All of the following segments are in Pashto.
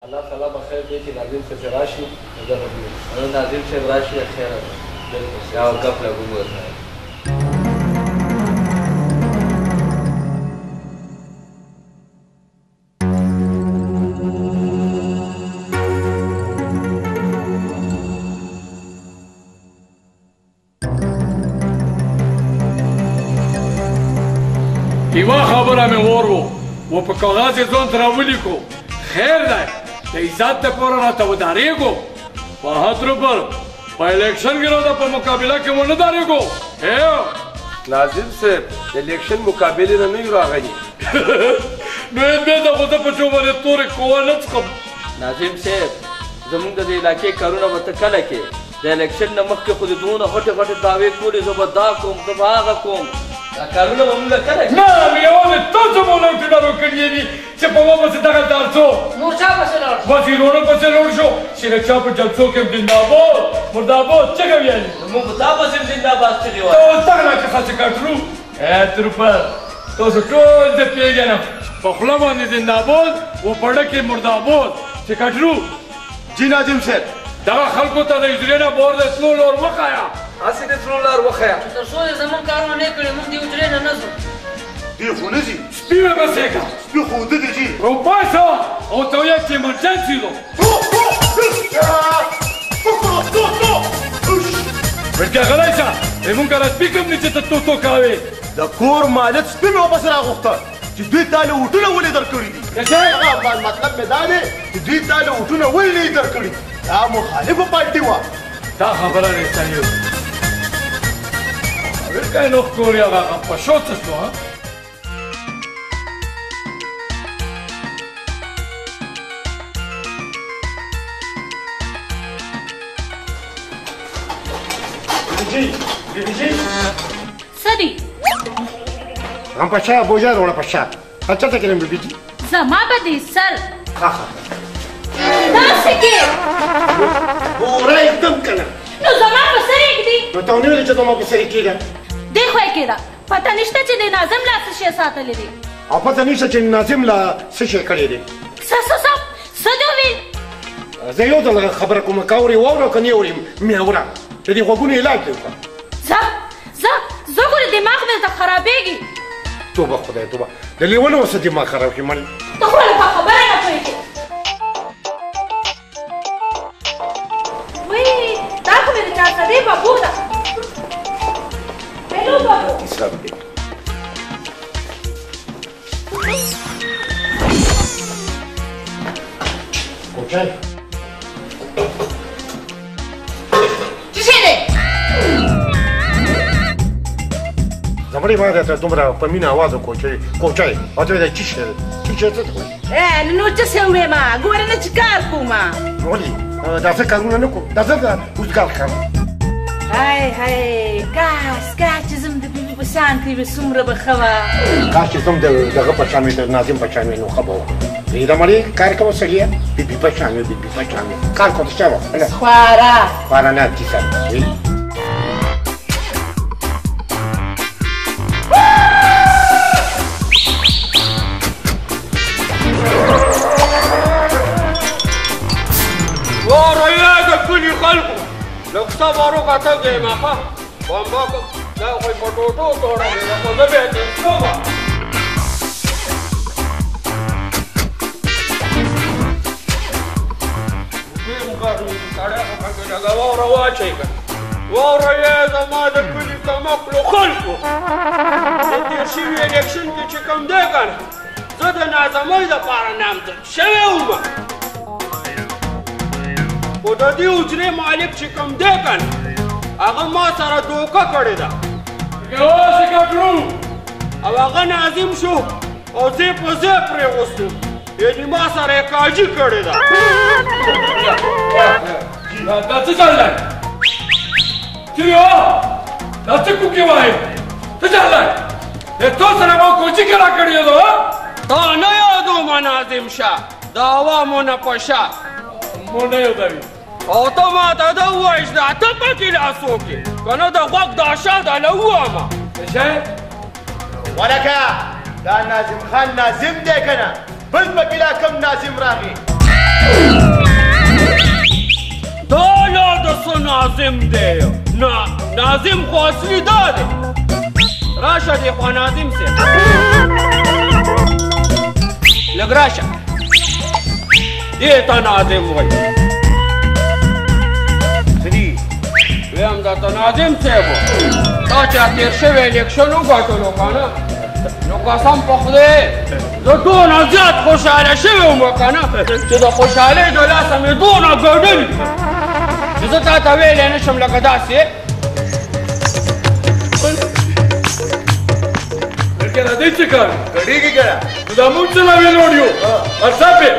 الله تعالی به خیر دی چې ناظم صاحب راشي دغه ناظم صاحب راشي خیر ده یا غف لګو ورته یوه خبره مې وورو و په کاغذ یې ځان ته راولیکو خیر دی د عزت دپاره راته ودرېږو بهادر بل په الیکشن کې راته په مقابله کې ونه درېږو ناظم صاحب د الیکشن مقابلې نه نه یو راغلي نو یې د خو زه په چو باندې تورې قوه نه څښم ناظم صاحب زموږ د دې علاقې کارونه به ته کله کې د الیکشن نه مخکې خو د دونه غټې غټې دعوې کولې زه به دا کوم زه به هغه کوم دا کارونه به موږ کله کې نه یوازې تاسو مو نو ټینارو کړي دي چې په ما پسې دغه دارڅو نور چا پسې لاړ شو وزیرونو پسې لاړ شو چې د چا په جلسو کې زنده‌باد مرده‌باد چغې ویلې موږ په تا پسې زنده‌باد چغې وایو اوس دغه چې خاصه کټرو تروپر تاسو ټول زه پېژنم په خوله باندې زنده‌باد و پړه کې مرده‌باد چې کټرو جی ناظم صاحب دغه خلکو ته د اجرې نه بار د تلو لور وښایه هسې د تلو لار وښیه تر څو یې زموږ کارونه نه کړي موږ دې اجرې نه نه ځو دی خو نه ځي سپي مې بسېږه سپي خو ده دی جي روپاسه او ته وایه چې ایمرجنسي ده ورته غلی شه زموږ کره سپي کوم دی چې ته تو کوې د کور مالک سپي مې واپس راغوښتل چې دوی تا له اوټونه ولې درکړي دي مطلب مې دا دی چې دوی تا له اوټونه ولې نه دي درکړي دا مخالفه پارټي وه دا خبره رښتینې وه ورکه یې نو ښکورې هغه په شو څه شوه سدي هم پاشا بوجا رونا پاشا اچھا ته کړم بیبي جی زما به دې سر ها ها داسې کې ګوره एकदम کنه نو زما په سر یې ږدي نو ته ونیولې چې ته ما په سر یې کېږه دې خوا یې کېده پته نشته چې د ناظم لا څه شی ساتلی دی او پته نشته چې ناظم لا څه شی کړی دی څه دې وویل زه یو ځل خبره کوم که اورې واوره که نه اورې مې اوره د دې غوږونو علاج دی وکړه زه ګورې دماغ مې ته خرابېږي توبه خدای توبه د لیونو اوسه دماغ خراب کړي مړ ته خو له خبره نه پوهېږې وایي دا خو مې د چارسدې بابو ده هلو بابو حساب دی کوچای څه شی دی زمړی ما ته دومره په مینه आवाज وکړ کوچای او ته دا چی شه څه ته وایي نو څه څه وې ما ګوره نه چې کار کوم ولې دا څه کارونه نه کوم دا څه وزګار کار هاي کاس چې زم د بیبي په شان کې به څومره به ښه وه کاش چې زم دغه په شان وي د ناظم په شان وي نو ښه به وه دا مړې کار کوه سړیه بیبي په شان وي بیبي په شان وي کار کوه څه وه خواره نه کیسه کلي خلکو لږ صبر وکړه ته ګیمه ښه بمبه دا خو یې په ټوټو توړلې ده خو زه بیا دې کوم سړی خو پکې لږه واوره واچوي که واوره یې زما د کلي کمقلو خلکو د تېر شوي الیکشن کې چې کوم دی که نه زه د ناظمۍ دپاره نامزد شوی وم خو د دې حجرې مالک چې کوم دی که نه هغه ما سره دوکه کړې ده یوازې کټرو او هغه ناظم شو او ځای په ځای پرېغوستو یعنې ما سره یې کاجي کړې ده دا څه چل دی چیو دا څه کوکې وایې څه چل دی تو سره ما کوچي کې را کړې ده تا نه یادومه ناظم شه د عوامو نه په شا مو نه یادوي او ته ماته ده ووایه چې دا ته پکې لاس وکړې که نه د غوږ دا شا دله ووامه څه شی ولکه دا ناظم خان ناظم دی که نه بل پکې لا کوم ناظم راغی دا لا د څه ناظم دی نه ناظم خو اصلي دا دی راشه دی خو ناظم صاحب لږ راشه دې ته ناظم وایي ویم دا ته ناظم صاحب تا چې تېر شوی الیکشن وګټلو که نه نو قسم په خدای زه دونه زیات خوشحاله شوی وم که نه چې د خوشحالۍ د لاسه مې دونه ګډل چې زه تا ته ویلی نه شم لکه داسې بلکې راځئ چې کار ګډېږي که نه نو دا موږ څه لا ویلوړ یو ارصافې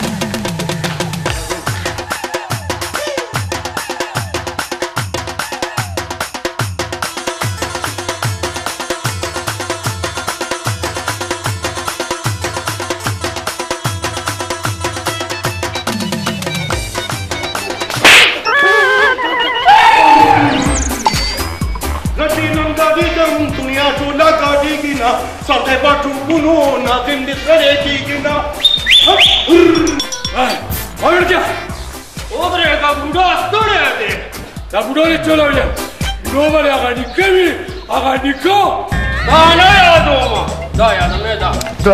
سرته پټو ګونو ناظم دې سره کېږي نه ورته ودرېږه بوډا ستړی دی دا بوډا دې چلوي بوډا باندې هغه نیکه وي هغه نیکه دا نه یادومه دا یادومې ده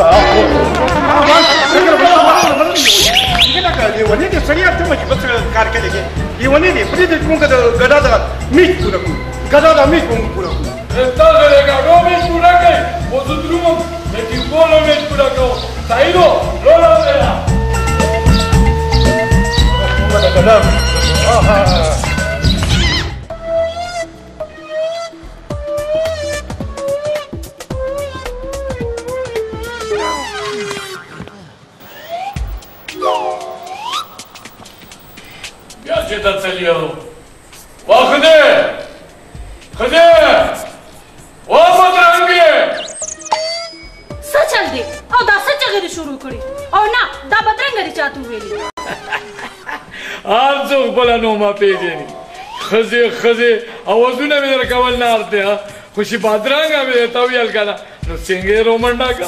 لیونی دې سړی ته مې بس کار کوي لیونی دې پرې دې موږ د ګډا د میټ پوره کوو ګډا د میټ موږ پوره کوو تاسو له ګډو میټ پوره کوي او زه دروم لیکن بولو میټ پوره کوو صحیح لولو میرا دا کلام بیا چې ته څلیو واخده خده وامدرنګې څه چل دی او دا څه چغرې شروع کړي او نه دا بدرنګه دې چاته وویلي هر څوک خپله نومه پېژني ښځې اوازونه مې در کول نه ارته خو چې بادرنګه مې درته ویل که نه نو څنګه یې رومنډه که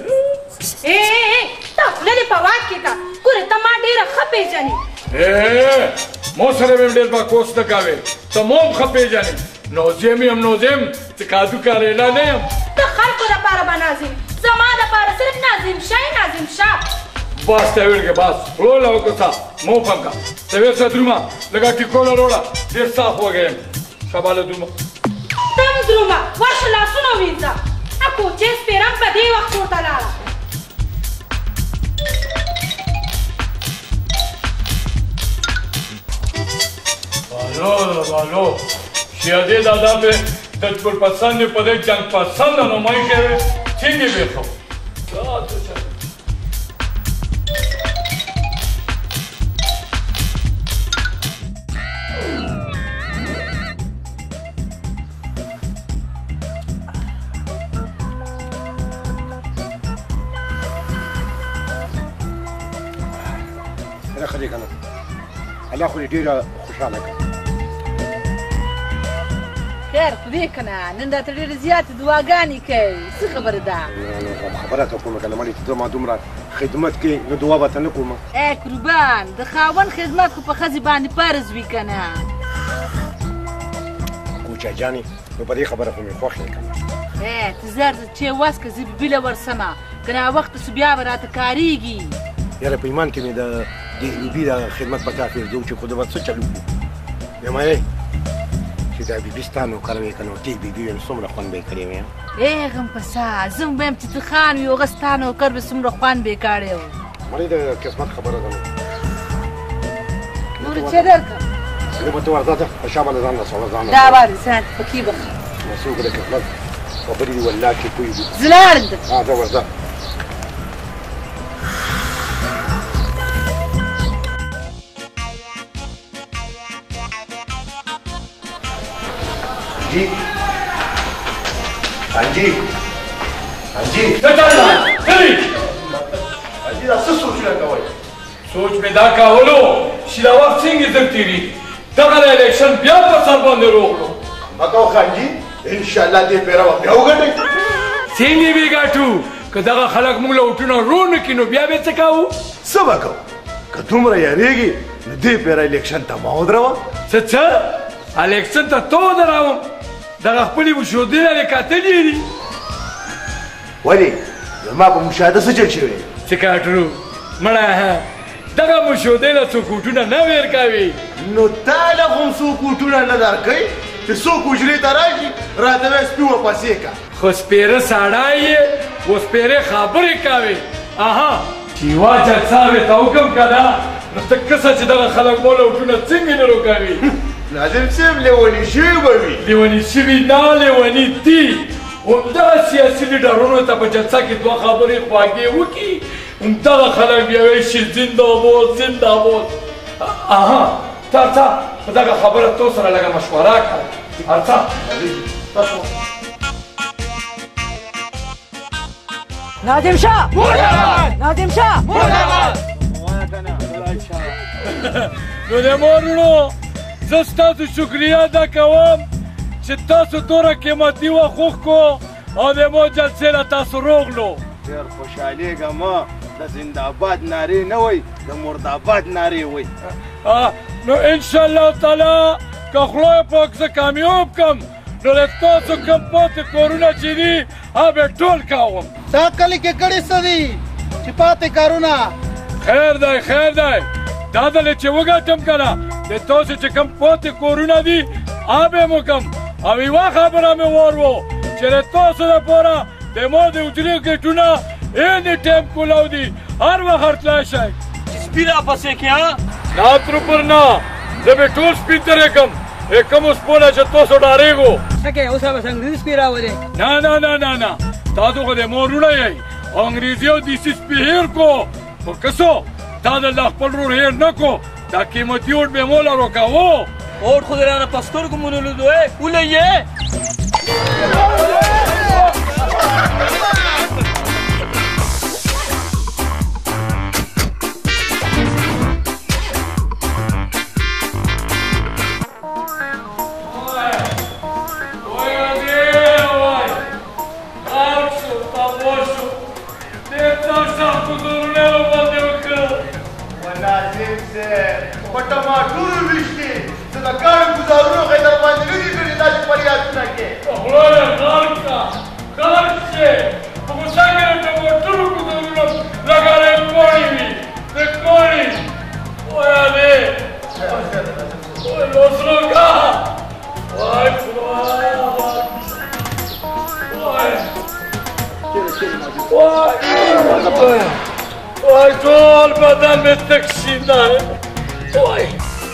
ته خوله دې په واک کې که ګورې ته ما ډېره ښه پېژنې مو سره مې ډېر بکوس نه کوې ته مو هم ښه پېژنې نوزیم یم نوزیم چې کادو کاریلا نه یم د خلکو دپاره به ناظم زما دپاره صرف ناظم شاه بس ته ویل کې بس وړوله وکړه مو پم کا ته ویل څه درومه لږه ټیکوله وروړه ډېر صاف وږی یم شباله درومه ته هم درومه ورشه لاسونه ووینځه کوچې سپېرم په دې وخت کور ته لاړه بالو شیادې دادا پې د پرپسند په دې جنګ پسند نمایي کوي څنګه بیخو خدای کنه الله خو دې ډېره خوشحاله کړه خیر خدای کنه نن راته ډېرې زیاتې دعاګانې کوي څه خبره ده خبره ته کومه که نه مړې ته ما دومره خدمت کوې نو دعا به ته نه کومه ای قربان د خاوند خدمت خو په ښځې باندې فرض وي که نه کوچه جانې نو په دې خبره خو مې خوښ یې که نه ته زر چې وس که زه بیله ورسمه که ناوخته سو بیا به راته کارېږي یاره په ایمان کې مې د دې بیبي د خدمت په کار پرېږدو چې خو د به څه چلو کړو بیا مایې چې دا بیبي ستا نوکر وې که نو دې بیبي ویم څومره خوند به یې کړی وې ای غم په سا زه هم ویم چې ته خان وي هغه ستا نوکر به څومره خوند به یې کړی و مړې د قسمت خبره ده نور چې درکړم زه به ته ورځه ته په شا باندې ځان رسوه ځان دا وارې ځان پکې به څوک د قسمت خبرې دي والله چې پوهېږي زه لاړم ده ځه ورځه जी हाँ जी सोच में दा कावलो शिलावत सिंह इधर तीरी दगल इलेक्शन बिया पर सर बंदे रोक लो बताओ खान जी इंशाल्लाह दे पेरा क्या होगा नहीं सिंह भी गाटू कदागा खलक मुगला उठना रोन किनो बिया बेच काऊ सब को که دومره یاریږي نو دې پیره الیکشن ته ما ودروه څه الیکشن ته تو ودروم دغه خپلې مشهودې لرې کتلې دي ولې زما په مشاهده څه چل شوی سکاټرو مړه دغه مشهودې له څو کوټونه نه ویر کوي نو تا له هم څو کوټونه نه درکوي چې څوک حجرې ته راشي راته وایي سپي ورپسې که خو سپېره ساړی یې و سپېرې خبرې کوي اها چې یوه جلسه مې ته حکم که ده نو ته کسه چې دغه خلک مو لوټونه څنګه نه روکوي ناظم صاحب لیوني شوي به وي لیوني شوي نه لیوني دي همدغه سیاسي لیډرونو ته په جلسه کې دوه خبرې خواږې وکړي همدغه خلک بیا وایي چې زنده‌باد زنده‌باد اها ته په دغه خبره تو سره لږه مشوره کړه ارڅه ناظم شاه ناظم شاه نو د مورونو زه ستاسو شکریه ادا کوم چې تاسو دومره قیمتي وخت وکړو او د مو جلسې له تاسو روغلو ډېر خوشحالېږم د زنده‌باد نارې نه وایي د مرداباد نارې وایي نو انشاءالله تعالی که خدای پاک زه کامیاب کم نو له تاسو کوم پاتې کارونه چې دي هغه به ټول کوم تا کلي کې کړي څه دي چې پاتې کارونه خیر دی خیر دی دا دلې چې وګټم که نه د تاسو چې کوم پاتې کارونه دي هغه به مو کوم او یوه خبره مې وار و چې د تاسو دپاره د ما د حجرې ګېټونه ایني ټایم کولو دي هر وخت ورتلی شئ چې سپي راپسې کې نه تروپر نه زه به ټول سپي ترې کړم کوم اوس پوله چې تاسو ډارېږو څنګه اوس به انګریزي سپي راولې نه نه نه نه نه تاسو خو د مورونه یئ انګریزي او دیسي سپي هیر کو خو کسو تا د الله خپل ورور هیر نه کو دا قیمتي اوټ به مو له روکاوو اوټ خو دې رانه په سترګو مو نه لیدو ولې یې په ټماټرو ویشتې څه د کاڼو ګزارونو خو یې در باندې نه دي کړي داسې فریادونه کې خدایه غار کړه غار شي په غوسه کې د ټماټرو ګزارونه لکه د کوړي وي د کوړي وایه دې وایه لوس روکه وایه خدایه وایه وای ټول بدن مې تک شینده وای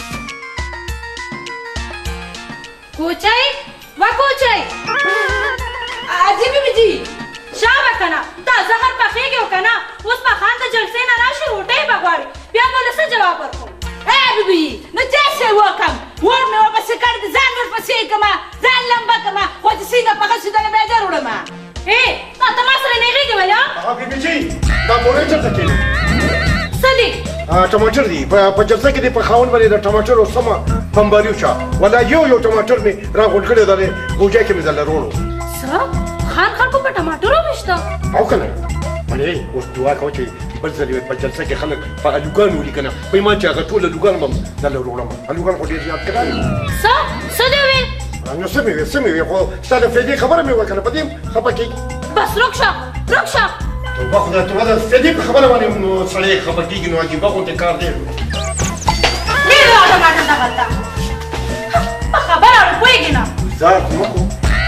کوچی و کوچی اجي بيبي شابه کنه دا زهر پخېږي او کنه اوس په خان د جلسې نه راشي روټۍ به غواړي بیا به له څه جواب ورکړو بيبي نو داسې وکړم ور مې ورپسې کړ د ځان ورپسې کړمه ځان لمبه کړمه خو چې څنګه پخه شي دله بیا در وړمه ته ما سره نېغېږې ولې بیبي جي دا مورې چېرته کېږي څه دي ټماټر دي په جلسه کې دې په خاون باندې د ټماټرو سمه بمباري وشوه ولا یو ټماټر مې راغونډ کړی دی ګوجه کې مې درله روړو څه خان خلکو په ټماټرو ویشته او که نه مړې اوس دعا کوه چې بل ځل په جلسه کې خلک په الوګان ولي که نه په ایمان چې هغه ټول الوګان به درله روړم الوګان خو ډېر زیات ګران دي څه دې وې نو څه مې وې خو ستا د فایدې خبره مې وکړه په دې خفه کېږي بس روک شه توبه خدای ته د فایدې په خبره باندې نو سړی خفه کېږي نو عجیبه غوندې کار دی ډېر ټماټر دغلته په خبره پوهېږې نه ځار مه کوو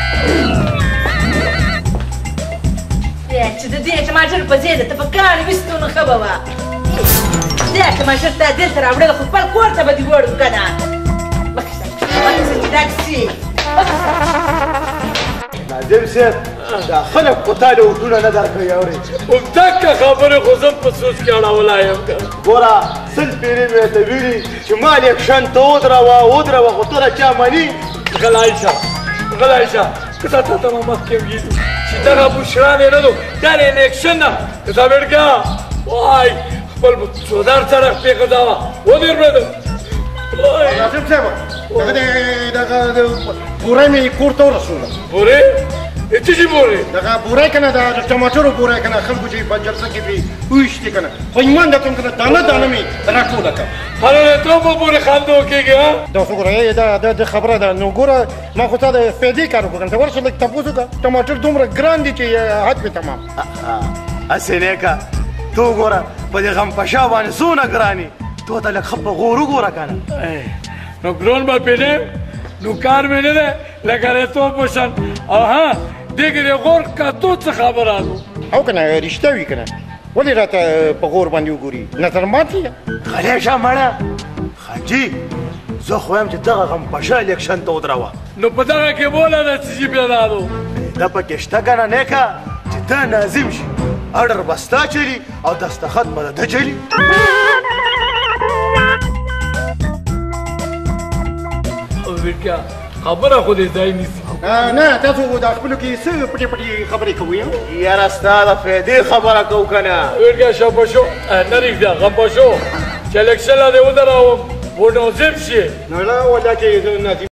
چې د دې ټماټر په ځای د ته په کاڼي ویستو نو ښه به وه دا ټماټر تا دلته راوړل خو خپل کور ته به دې وړو که نه وکړه چې دا کسې ناظم صاحب دا خلک خو تا له اوټونه نه درکوي اورې همدغه خبرې خو زه په سوچ کې اړولی یم ګوره سل پیرې مې ته ویلي چې ما الیکشن ته ودروه خو ته چا مني غلی شه که تا ته ما مخکې ویلي چې دغه بشران یې نه دو دا د الیکشن نه ته بیډګا وای خپل چودر سړک پې غځاوه ودرېږه ناظم صاحب دغه پوره مې کور ته ورسوله پورې څه شي بورې دغه بوره کنه د ټماټرو بوره کنه خلکو چې په جلسه کې پرې ویشتې کنه خو ایمان درته کوم کنه دانه دانه مې راټوله کړه هله ته په پورې خندو کېږي ها دا خو ګوره دا خبره ده نو ګوره ما خو تا د فایدې کار وکړم ته ورشه لږ تپوس وکړه ټماټر دومره ګران دي چې حد مې تمام هسې نیکه تو ګوره په دې غم په شا باندې څونه ګراني تو ته لږ ښه په غور وګوره که نه نو ګران به پې نه نو کار مې نه دی لکه ریتو په شان او ها دې کې د غور کتو څه خبره ده او کنه رښتیا وي کنه ولې راته په غور باندې وګوري نظر ماتې خلی شه مړه خاجي زه خو یم چې دغه غم په شا الیکشن ته ودروه نو په دغه کې بوله ده څه شي پیدا ده دا پکې شته که نه نیکه چې ته ناظم شي اډر به ستا چلي او دستخط به د ده چلي ویرکیا خبره خو دې ځای نیسي نه تاسو د خپلو کې څه پټې پټې خبرې کوئ یاره ستا د فایدې خبره کوو که نه ویرکیا شابه شو نه رښتیا غمبه شو چې الیکشن لا دې ودروم و ناظم شي نه لا ولا چې ناظم